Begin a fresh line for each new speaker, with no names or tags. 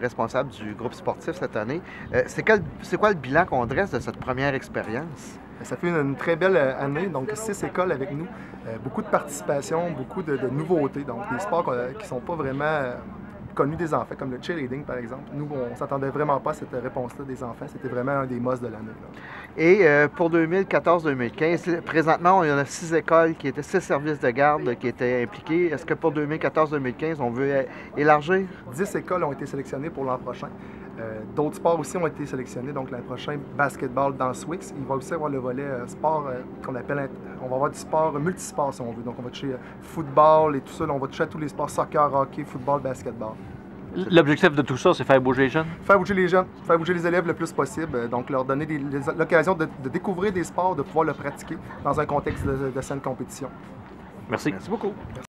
responsable du groupe sportif cette année. C'est quoi le bilan qu'on dresse de cette première expérience?
Ça fait une très belle année, donc 6 écoles avec nous, beaucoup de participation, beaucoup de nouveautés, donc des sports qui ne sont pas vraiment connus des enfants, comme le cheerleading par exemple. Nous, on ne s'attendait vraiment pas à cette réponse-là des enfants, c'était vraiment un des must de l'année.
Et pour 2014-2015, présentement, il y en a 6 écoles, 6 services de garde qui étaient impliqués. Est-ce que pour 2014-2015, on veut élargir?
10 écoles ont été sélectionnées pour l'an prochain. D'autres sports aussi ont été sélectionnés. Donc l'an prochain, basketball dans Swix. Il va aussi avoir le volet sport qu'on appelle... On va avoir du sport multisport si on veut. Donc on va toucher football et tout ça. On va toucher à tous les sports, soccer, hockey, football, basketball.
L'objectif de tout ça, c'est faire bouger les jeunes?
Faire bouger les jeunes, faire bouger les élèves le plus possible. Donc leur donner l'occasion de découvrir des sports, de pouvoir le pratiquer dans un contexte de saine compétition.
Merci.
Merci beaucoup.